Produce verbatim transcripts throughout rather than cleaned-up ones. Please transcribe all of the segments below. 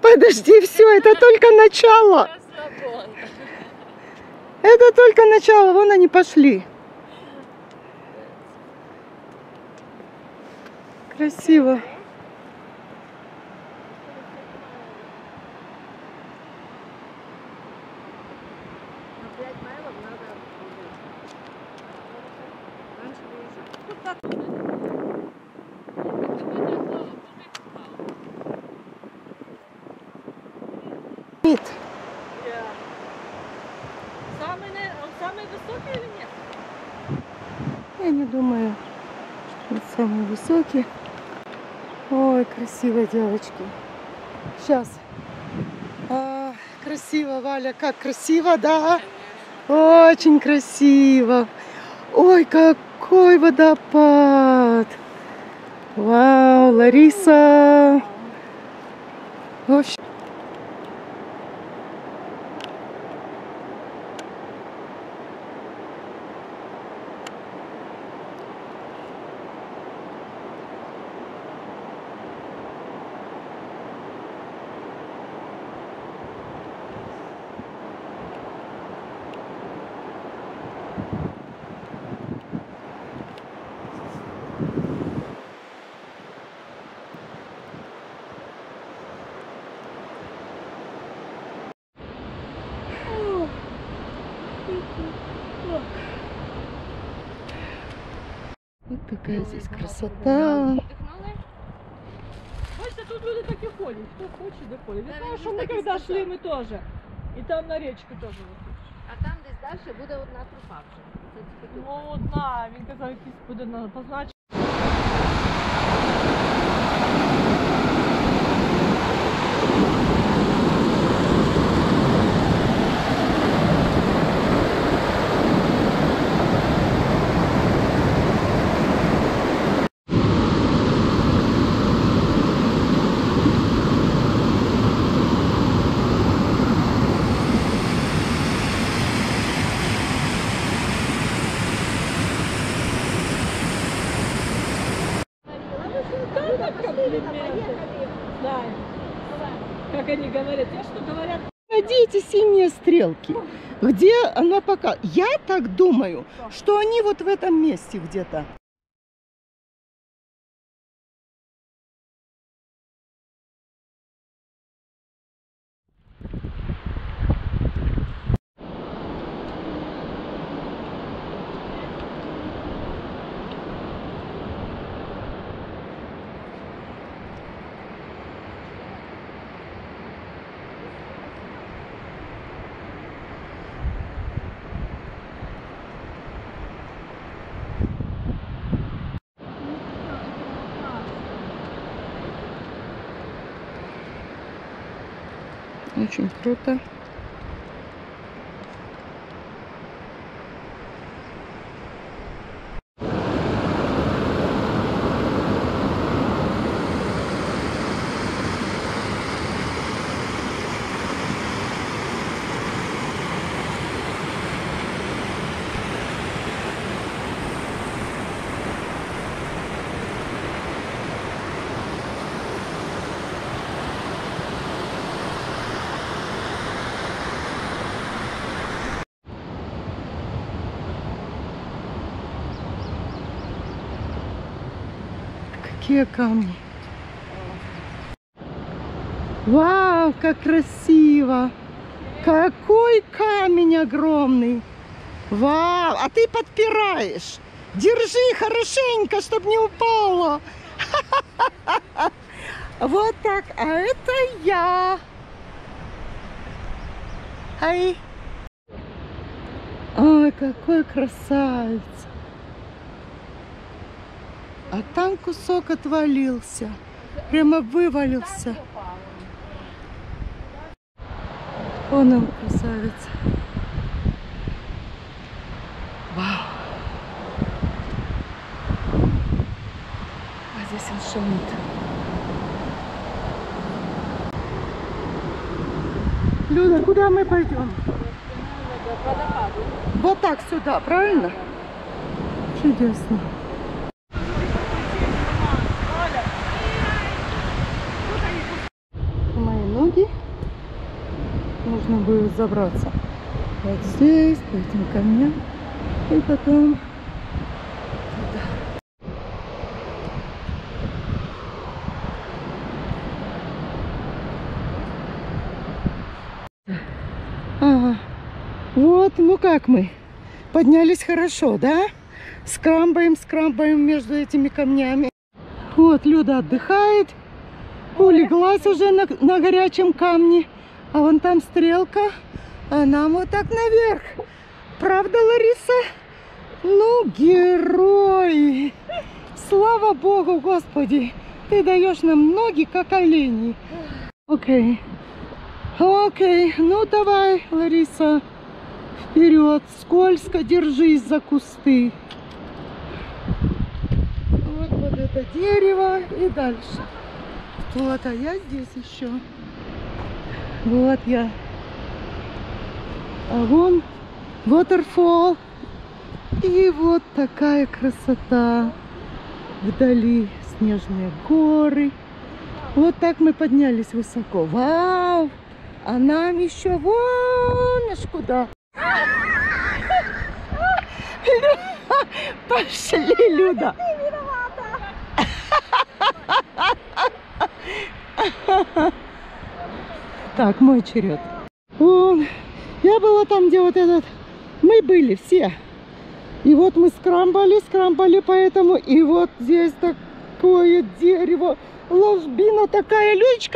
Подожди, все, это только начало. Это только начало, вон они пошли. Красиво. Нет. Самый, он самый высокий или нет? Я не думаю, что он самый высокий. Ой, красиво, девочки. Сейчас. А, красиво, Валя, как красиво, да? Очень красиво. Ой, какой водопад. Вау, Лариса. Вообще. Вот такая здесь красота. Бачите, тут люди так и ходят. Кто хочет, да ходит. Я знаю, що ми коли шли, ми теж. І там на річку теж виходиш. А там десь далі буде одна тропа вже. Ну, одна. Він казав, якийсь буде позначений. Да. Как они говорят, те, что говорят. Найдите синие стрелки. Где она пока? Я так думаю, что они вот в этом месте где-то. Очень круто. Какие камни. Вау, как красиво. Какой камень огромный. Вау, а ты подпираешь. Держи хорошенько, чтобы не упало. Вот так. А это я. Ай. Ой, какой красавец. А там кусок отвалился. Прямо вывалился. Вон он, красавец. Вау. А здесь он шумит. Люда, куда мы пойдем? Вот так сюда, правильно? Чудесно. Мои ноги. нужно будет забраться вот здесь, по этим камням, и потом туда. Ага. Вот, ну как мы? Поднялись хорошо, да? Скрамбаем, скрамбаем между этими камнями. Вот Люда отдыхает. Улеглась уже на, на горячем камне. А вон там стрелка. А нам вот так наверх. Правда, Лариса? Ну, герой! Слава Богу, Господи! Ты даешь нам ноги, как олени. Окей. Окей. Ну, давай, Лариса. Вперед. Скользко держись за кусты. Вот, вот это дерево. И дальше. Вот, а я здесь еще. Вот я. А вон waterfall. И вот такая красота. Вдали снежные горы. Вот так мы поднялись высоко. Вау! А нам еще вон аж куда. Пошли, Люда. Так, мой черед. Вон. Я была там, где вот этот... Мы были все. И вот мы скрамбали, скрамбали поэтому. И вот здесь такое дерево. Ложбина такая. Людочка!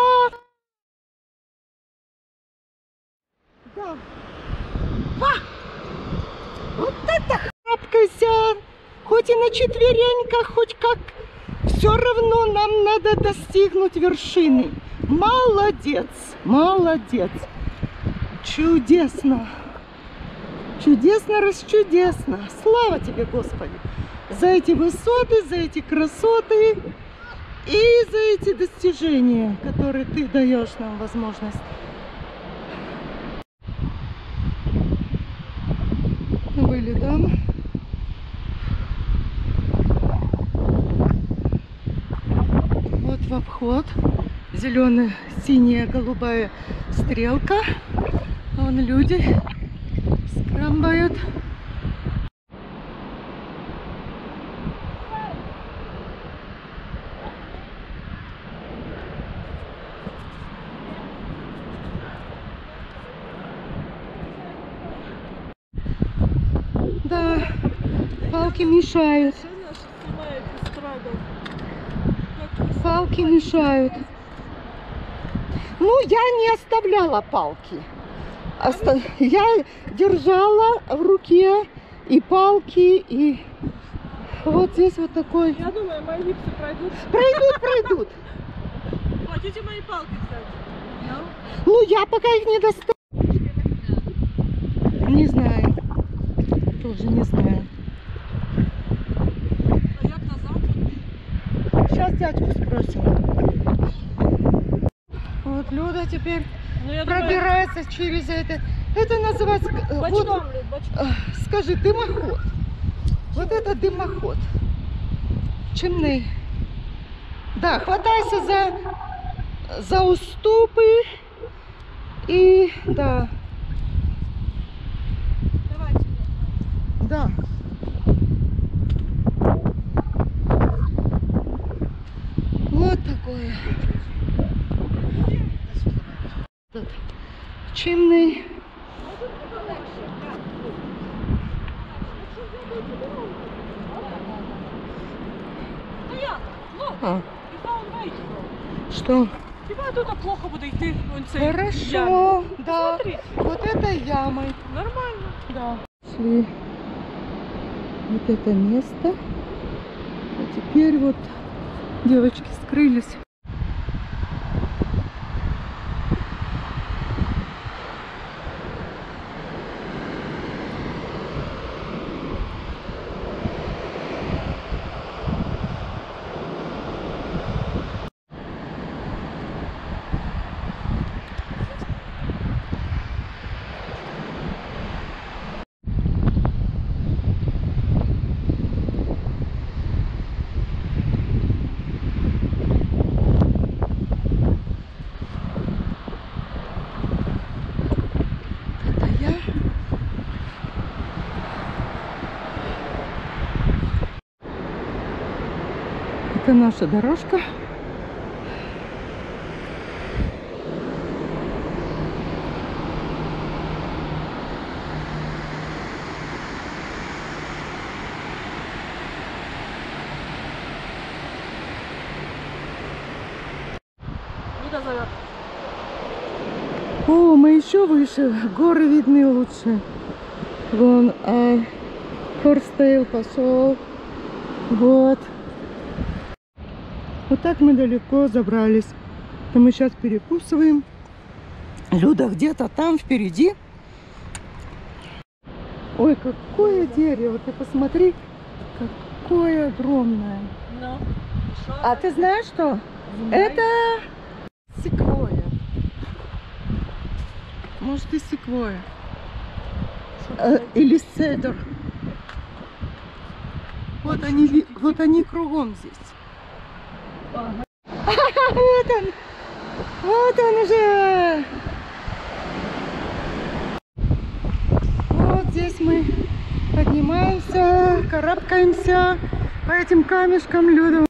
Да. Ва! Вот это храпкайся! Хоть и на четвереньках, хоть как. Все равно нам надо достигнуть вершины. Молодец! Молодец! Чудесно! Чудесно, расчудесно! Слава тебе, Господи! За эти высоты, за эти красоты и за эти достижения, которые ты даешь нам возможность. Мы были там. Вот в обход. Зеленая, синяя, голубая стрелка. Вон люди скрамбают. Да, палки мешают. Палки мешают. Ну, я не оставляла палки. Оста... Я держала в руке и палки, и вот здесь вот такой. Я думаю, мои липсы пройдут. Пройдут, пройдут. Хотите мои палки, кстати? Ну, я пока их не достала. Не знаю. Тоже не знаю. А як назад? Сейчас дядьку спросим. Вот Люда теперь Ну, я пробирается думаю... через это. Это называется... Бочком, Вот, Люд, бочком. скажи, дымоход. Вот это дымоход. Чимный. Да, хватайся за, за уступы. И да. Давайте. Да. Вот такое. Тут чимный. А. Что? Хіба тут плохо буде йти? Вон цей Хорошо, ямі. да. Смотри. Вот это ямой. Нормально. Да. Шли вот это место. А теперь вот девочки скрылись. Это наша дорожка. Люда зовет. О, мы еще выше. Горы видны лучше. Вон, а Хорстейл пошел. Вот. Вот так мы далеко забрались. То мы сейчас перекусываем. Люда где-то там впереди. Ой, какое дерево. Ты посмотри, какое огромное. Ну, А ты знаешь что? Это секвойя. Может и секвойя. Э, или цедр. Вот они, ви- вот они кругом здесь. Ага. Вот он. Вот он уже. Вот здесь мы поднимаемся, карабкаемся по этим камешкам, Люда.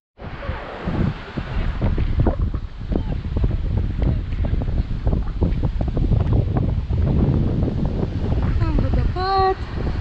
Там водопад.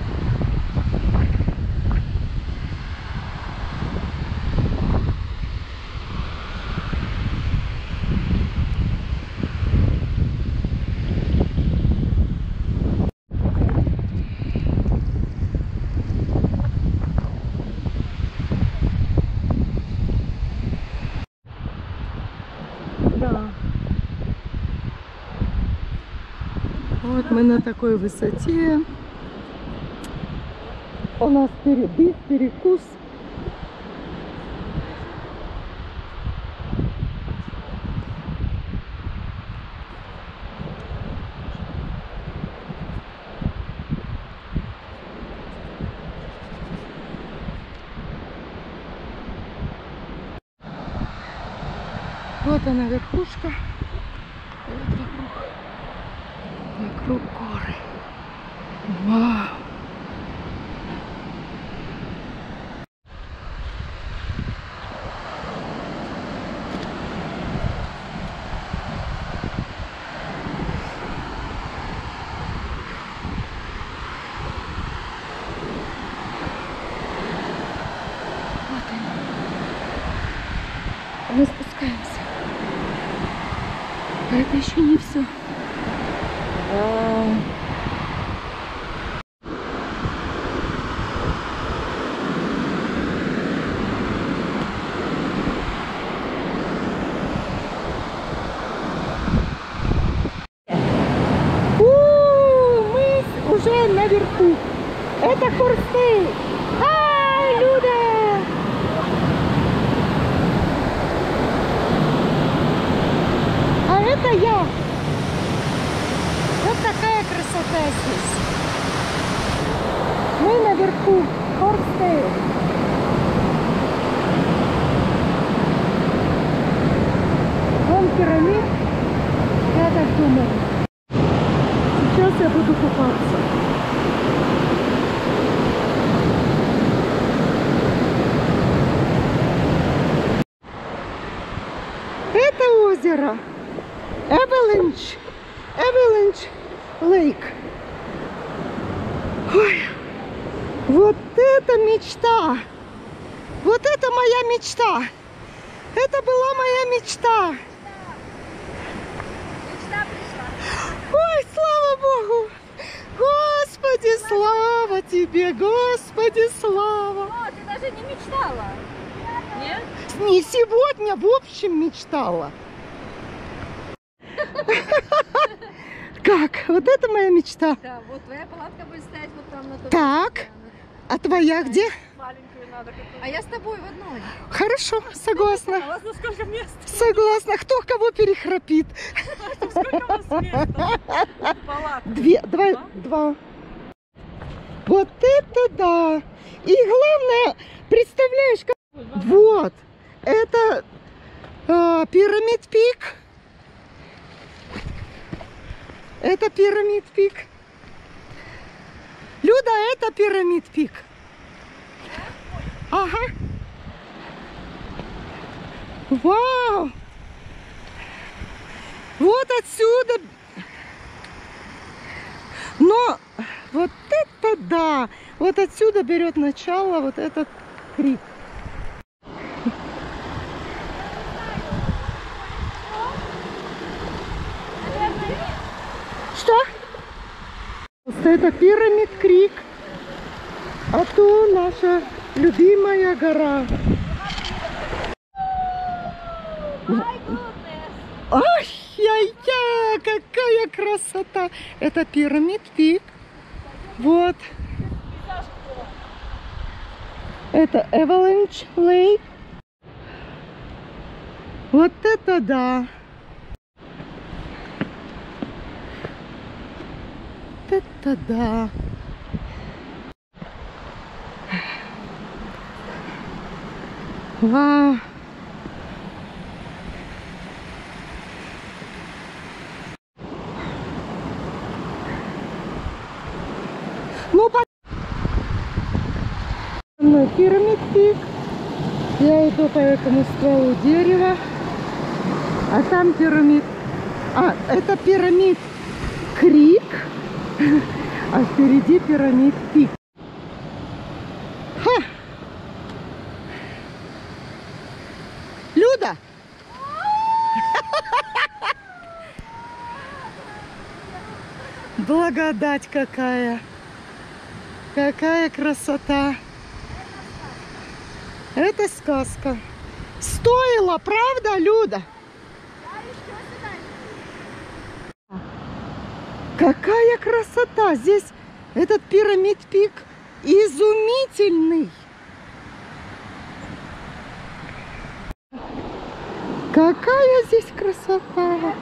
Да. Вот мы на такой высоте. У нас передых, перекус. Вот она верхушка. Вот вокруг, вокруг горы. Вау! Вот они. Мы спускаемся. А это еще не все. Мы уже наверху. Это Хорстейл. Ай, Люда! А это я. Вот такая красота здесь. Мы наверху. Хорстейл. Вон пирамид. Я так думаю. Сейчас я буду купаться. Это озеро Avalanche, Avalanche Lake. Ой, вот это мечта! Вот это моя мечта! Это была моя мечта! Мечта пришла. Ой, слава Богу! Господи, слава Тебе! Господи, слава! О, ты даже не мечтала. Нет? Не сегодня, в общем, мечтала. Как? Вот это моя мечта. Да, вот твоя палатка будет стоять вот там на том. Так, а твоя где? Маленькую надо какую-то. А я с тобой в одной. Хорошо, согласна. А у вас на сколько мест? Согласна. Кто кого перехрапит? Сколько у вас мест? Палатка. Две, два, два. Вот это да. И главное, представляешь, как... Вот, это э, Пирамид Пик. Это Пирамид Пик. Люда, это Пирамид Пик. Ага. Вау! Вот отсюда. Но вот это да! Вот отсюда берет начало вот этот крик. Что? Это Пирамид Крик. А то наша любимая гора. Ай-яй-яй, какая красота! Это Пирамид Пик. Вот. Это Avalanche Lake. Вот это да! Вот это да! Вау! Ну, по... Пирамид Пик. Я иду по этому стволу дерева. А там пирамид. А, это Пирамид Крик. А впереди Пирамид Пик. Ха! Люда! Благодать какая! Какая красота! Это сказка. Стоило, правда, Люда? Какая красота! Здесь этот Пирамид Пик изумительный. Какая здесь красота!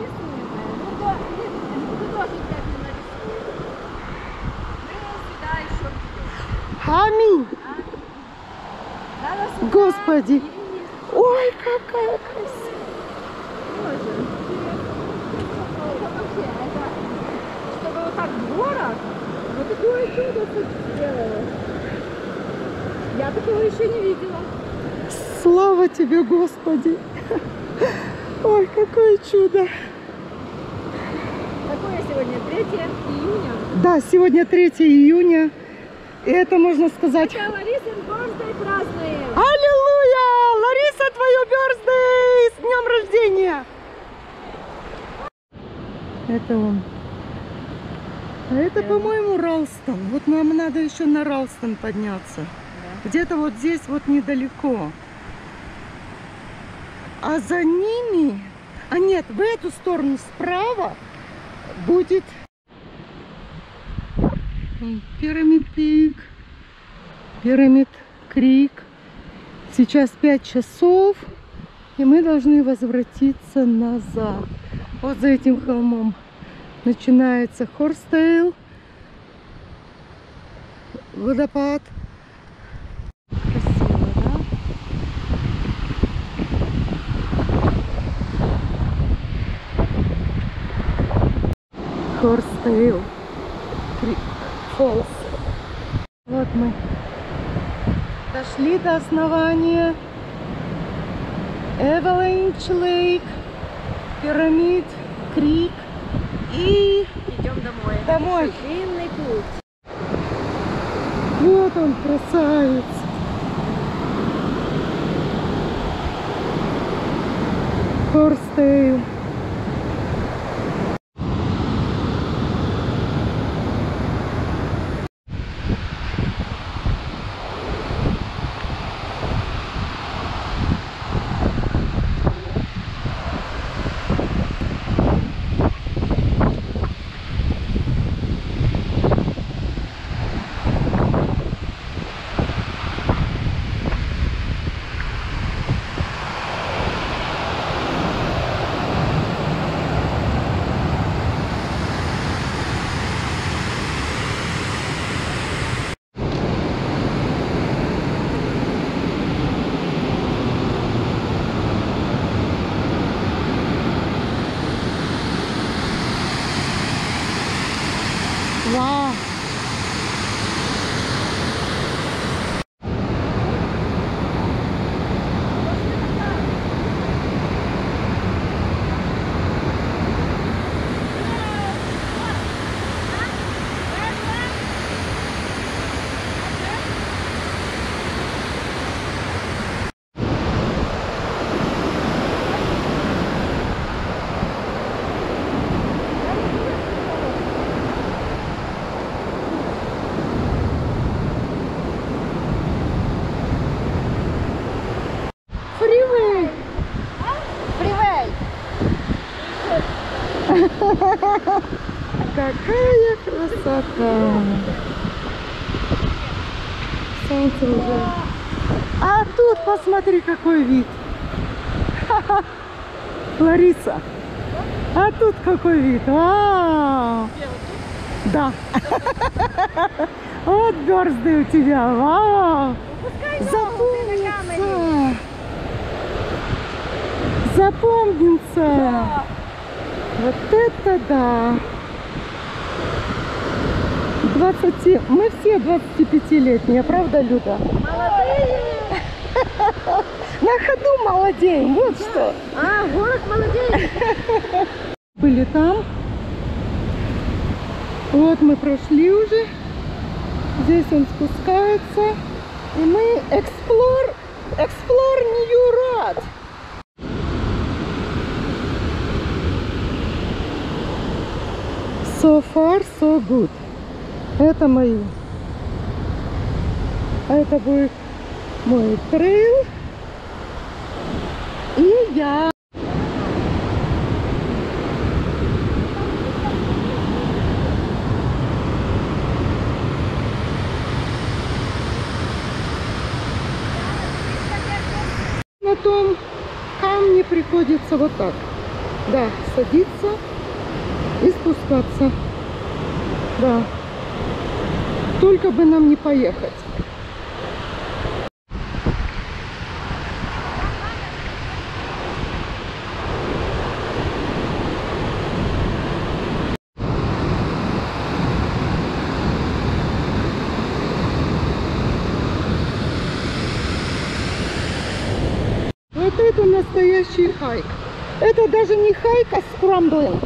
Аминь! Господи! Ой, какая красота! Чтобы вот так город, вот такое чудо сделала. Я такого еще не видела. Слава тебе, Господи! Ой, какое чудо! Какое сегодня? третье июня? Да, сегодня третье июня. И это, можно сказать... Это Ларисин бёрздей празднуем! Аллилуйя! Лариса, твою бёрздей! С днем рождения! Это он. А это, по-моему, Ралстон. Вот нам надо еще на Ралстон подняться. Да. Где-то вот здесь вот недалеко. А за ними... А нет, в эту сторону справа будет... Пирамид Пик, Пирамид Крик. Сейчас пять часов, и мы должны возвратиться назад. Вот за этим холмом начинается Хорстейл, водопад. Красиво, да? Хорстейл. Фолс. Вот мы дошли до основания. Avalanche Lake, Пирамид Крик и идем домой. Домой. Длинный путь. Вот он, красавец. Хорстейл. Вау! Какая красота! Солнце уже. А тут посмотри, какой вид. Ха-ха. Лариса, а тут какой вид. Вау! Да. Вот бёрзды у тебя. Вау! Запомнится. Запомнится. Вот это да. двадцать, мы все двадцатипятилетние, правда, Люда? Молодые! На ходу молодеем, вот что. А, город молодеет! Были там. Вот мы прошли уже. Здесь он спускается. И мы explore, explore New Road. So far, so good. Это мои. А это будет мой трейл. И я. На том камне приходится вот так. Да, садиться и спускаться. Да. Только бы нам не поехать. Вот это настоящий хайк. Это даже не хайк, а скрамблинг.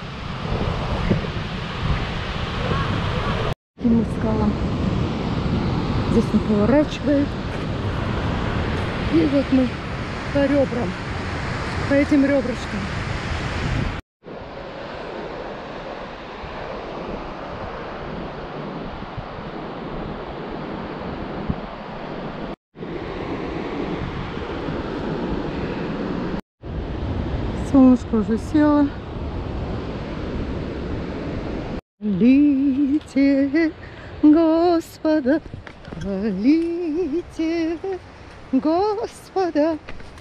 Этим скалам. Здесь он поворачивает. И вот мы по ребрам, по этим ребрышкам. Солнышко уже село. Хвалите Господа, хвалите Господа,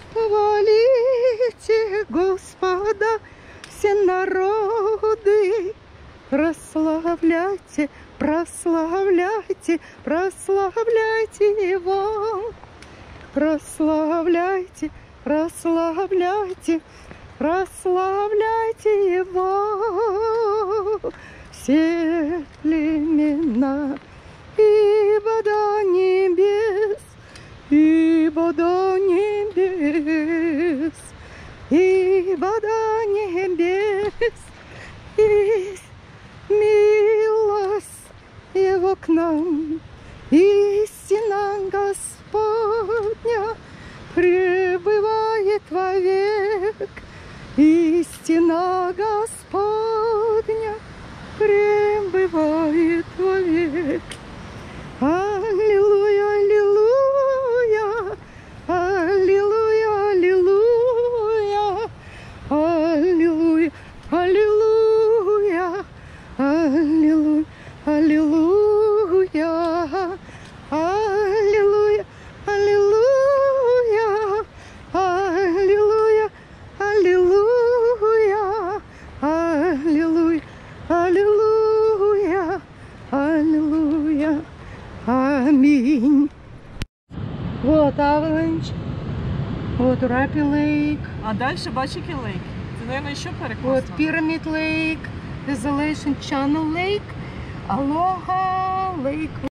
хвалите Господа, все народы, прославляйте, прославляйте, прославляйте Его, прославляйте, прославляйте, прославляйте Его, все племена, ибо до небес, ибо до небес, ибо до небес, и милость Его к нам, истина Господня пребывает вовек, истина Господня пребывает вовек. Аллилуйя, аллилуйя, аллилуйя, аллилуйя, аллилуйя, аллилуйя, аллилуйя, аллилуйя, аллилуйя, аллилуйя, аллилуйя, аллилуйя, аллилуйя, аллилуйя, аллилуйя, аминь. Вот Аваланч, вот Рапи Лейк, А дальше Бачики Лейк. Це, наверное, ще перекосно. вот Pyramid Lake, Desolation Channel Lake, Aloha Lake.